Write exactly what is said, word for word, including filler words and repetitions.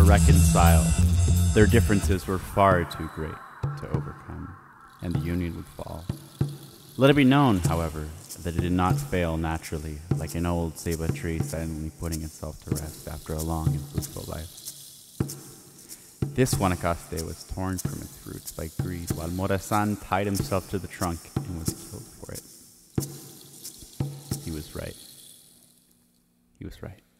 reconcile. Their differences were far too great to overcome, and the union would fall. Let it be known, however, that it did not fail naturally, like an old Ceiba tree silently putting itself to rest after a long and fruitful life. This Guanacaste was torn from its roots by greed, while Morazán tied himself to the trunk and was killed for it. He was right. He was right.